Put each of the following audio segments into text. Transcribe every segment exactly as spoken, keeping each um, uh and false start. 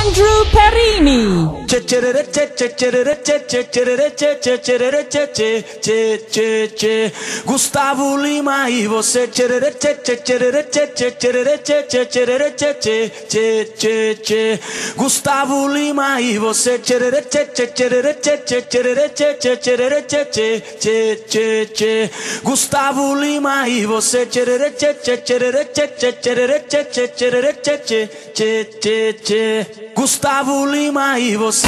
Andrew Perini. Gustavo Lima e você. Gustavo Lima e você. Gustavo Lima e você. Gustavo Lima e você.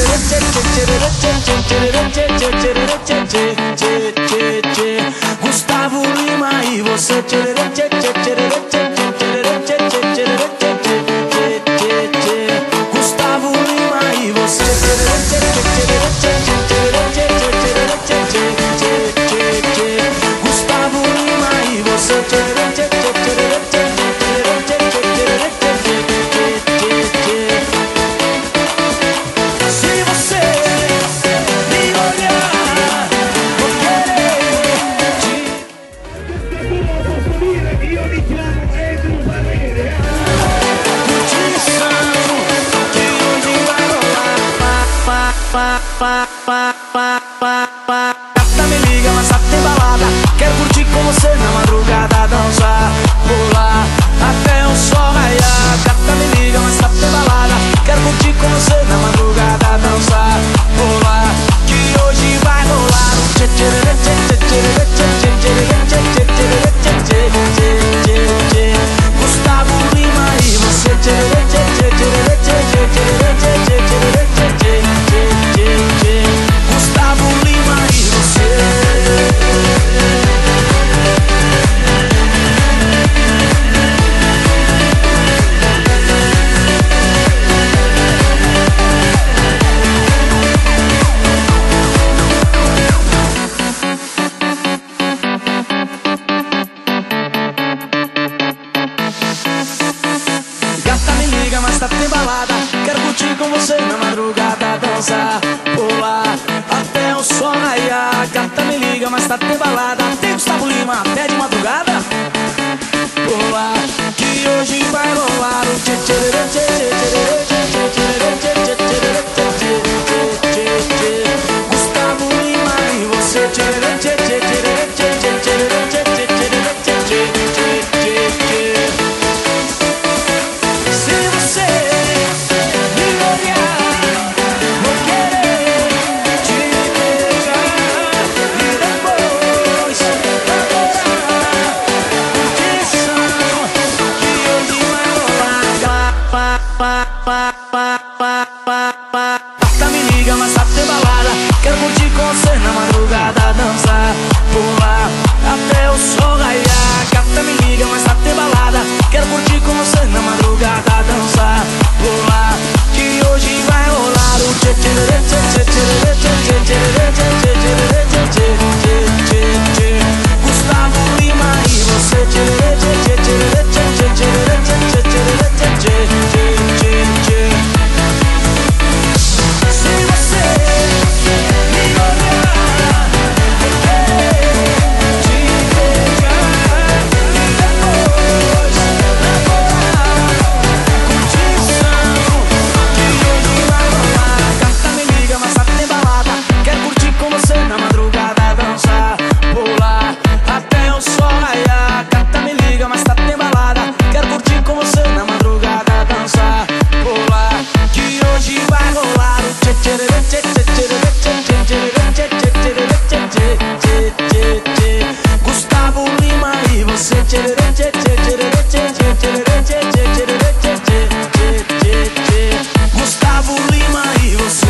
Gustavo Lima e você. Gustavo Lima e você. Gustavo Lima e você. Gata me liga, mas tá tem balada. Quero curtir com você na madrugada, dançar, pular até o sol raiar. Gata me liga, mas tá tem balada. Quero curtir com você na madrugada, dançar, pular, que hoje vai rolar um tchê tchê tchê tchê tchê tchê tchê tchê tchê tchê. Gustavo Lima e você. Gustavo Lima e você. Gata me liga, mas tá tem balada. Quero curtir com você na madrugada, dançar, pular até o sol raiar. Gata me liga, mas tá tem balada. Tem Gustavo Lima até de madrugada, pular, que hoje vai rolar o tchê tchê tchê tchê tchê tchê. Gustavo Lima e você. Se você me olhar, vou querer te beijar e depois adorar. Curtição que hoje vai rolar. Gata me liga, mas tá tem balada. Quero curtir com você na madrugada, dançar, pular até o sol raiar. Gata me liga, mas tá tem balada. Quero curtir com você na madrugada, dançar, pular, que hoje vai rolar o tchê tchê tchê tchê tchê tchê tchê tchê tchê. Gustavo Lima e você. Se você me olhar, eu quero te beijar e depois namorar. Curtição que hoje vai rolar. Gata me liga, mas tá tem balada. Quero curtir com você na madrugada, dançar, pular até o sol raiar. Gata me liga, mas tá tem balada. Quero curtir com você na madrugada, dançar, pular, que hoje vai rolar o tchê tchê tchê tchê tchê tchê tchê tchê. Gustavo Lima e você. Gustavo Lima e você.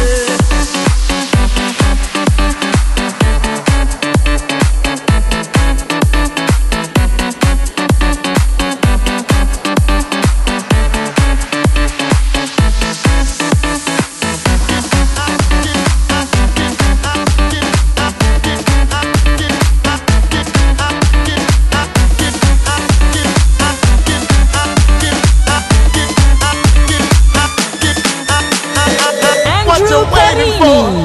Andrew Perini.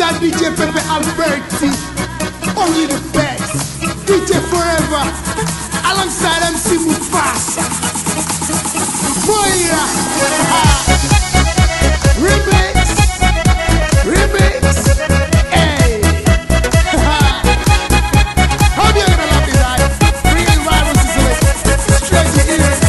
alongside D J Pepe Alberti, only the best. D J Forever, alongside M C Mufasa. Boya, remix, remix, hey. How do you gonna love this guy? Bring in rivals to select, straight to ears.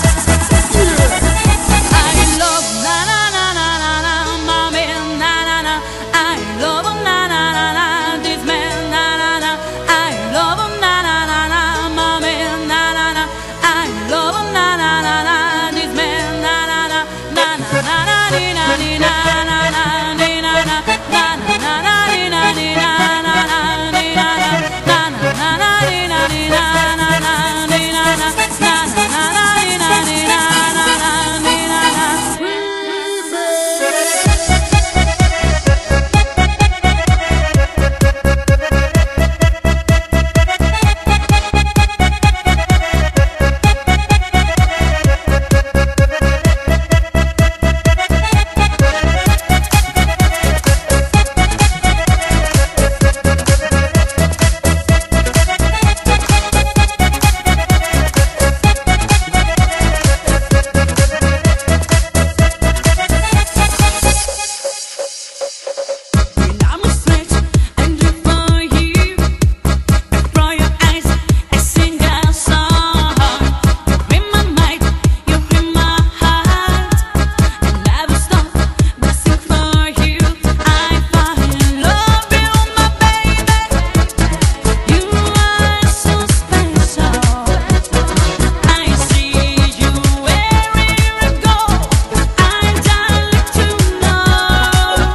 I love na na na na na na, mommy na na na. I love him na na na na, this man na na na. I love him na na na na, mommy na na na. I love him na na na na, this man na na na. Na na na na ni na ni na na na ni na na. Na na na na ni na ni na na na ni na na. Na na na na ni na ni na na na ni na na. Na na na na ni na ni na na na ni na na. I'm a stretch and look for you. From your eyes, I sing a song. You're in my mind, you're in my heart. I never stop but sing for you. I fall in love with my baby. You are so special. I see you wherever I go. I just like to know.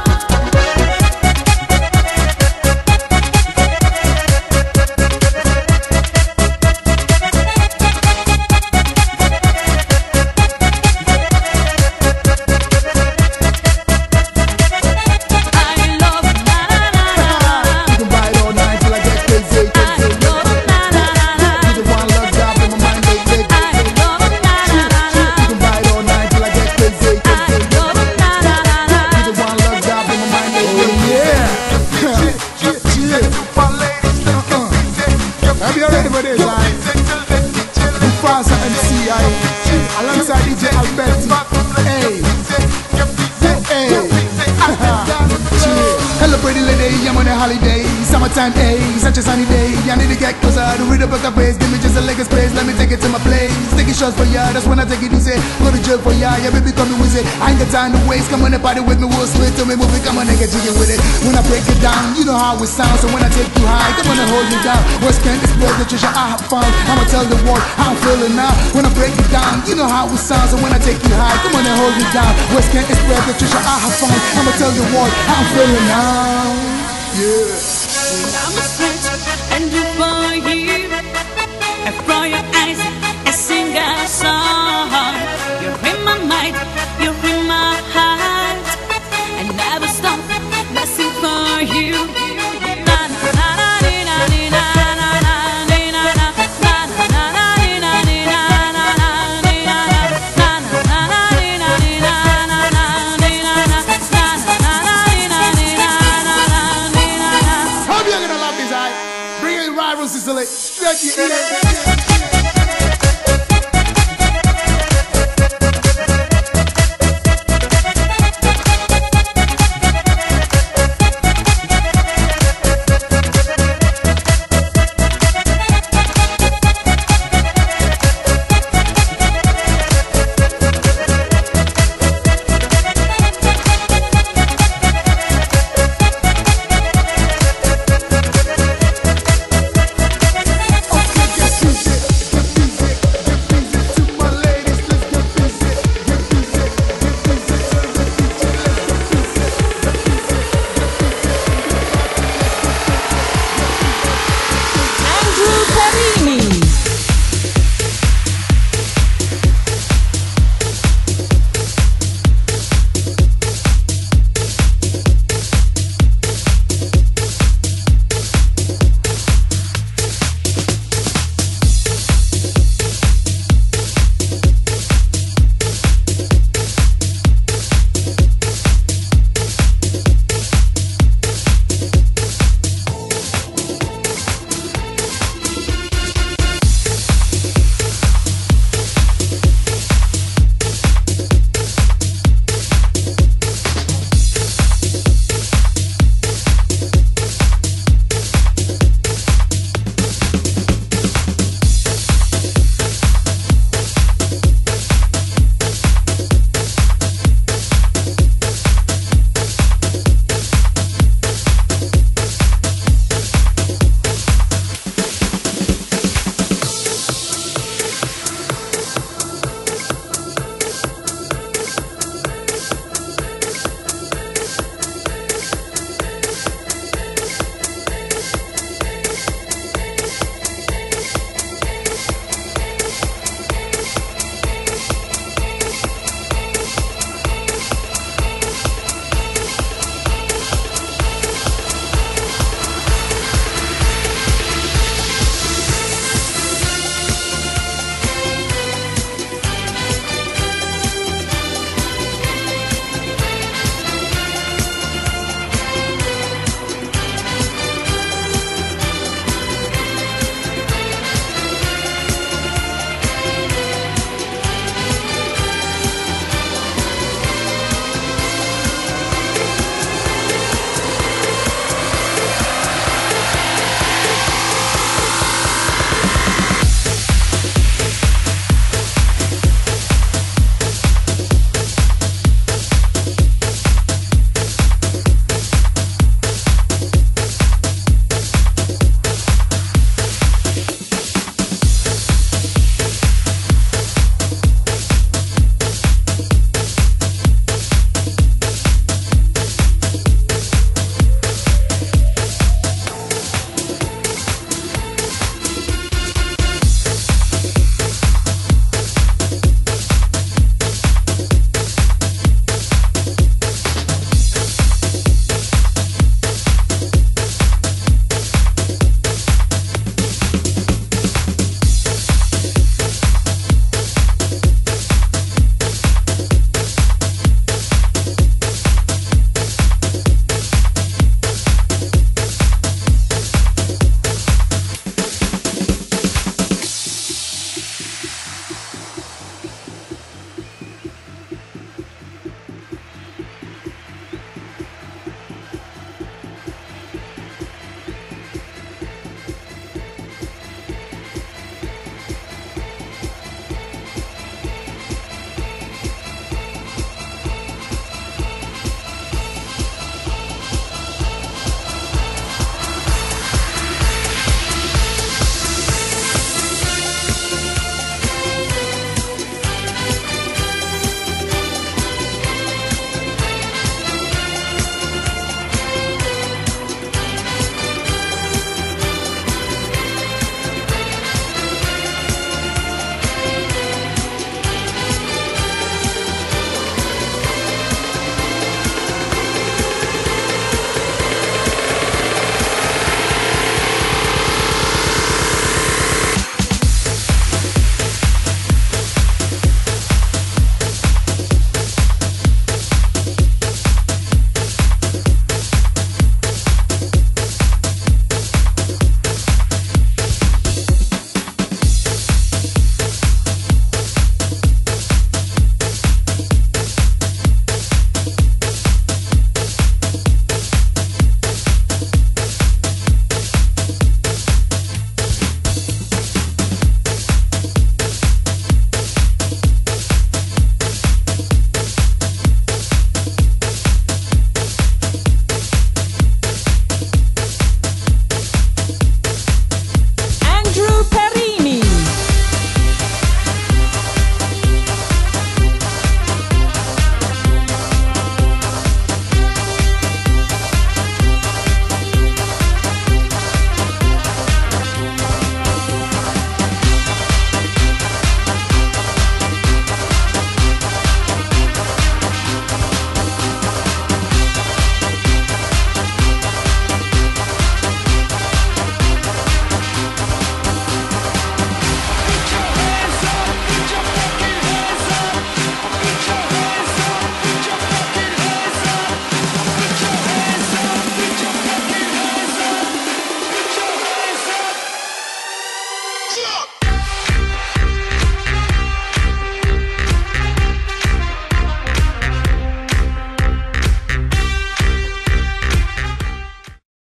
I love na na na na. You can buy it all night till I get crazy. I love na na na na. You the one love job in my mind, they they I love na na na na. You can buy it all night till I get crazy. I love na na na na. You the one love job in my mind, they they yeah. Have you ready for this, right? Mufasa M C I alongside D J Alberti. Hey, hey. Hello pretty lady, I'm on a holiday. Summertime, hey, such a sunny day. I need to get closer to read about the face. Give me just a leg of space, let me take it to my place. Taking shots for ya, that's when I take it easy. Go to jail for ya, yeah baby come with it. I ain't got time to waste, come on and party with me, we'll split to me, move it, come on and get jiggy with it. When I break it down, you know how it sounds. So when I take you high, come on and hold me down. What's can't explode the treasure I have found. I'ma tell the world how I'm feeling now. When I break it down, you know how it sounds. So when I take you high, come on and hold me down. What's can't explode the treasure I have found. I'ma tell the world how I'm feeling now. Yeah. I'm a stretch and look for you. And from your eyes, I sing a song. You're in my mind, you're in my heart. I never stop but sing for you. Na na na na ni na ni na na na ni na na. Na na na na ni na ni na na na ni na na. Na na na na ni na ni na na na ni na na. Na na na na ni na ni na na na ni na na. Hope you're gonna love this, alright? Bring in rivals to select. Stretch your ears.